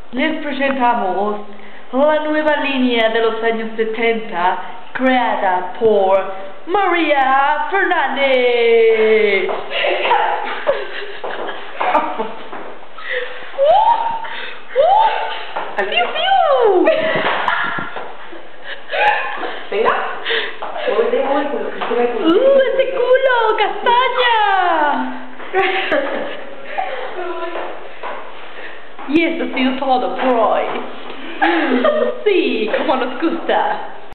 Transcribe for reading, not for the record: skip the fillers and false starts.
les presentamos la nueva línea de los años 70 creada por María Fernández. ¡Piu, piu! Venga. ¡Ese culo! ¡Castaña! Y eso ha sido todo por hoy. Sí, como nos gusta.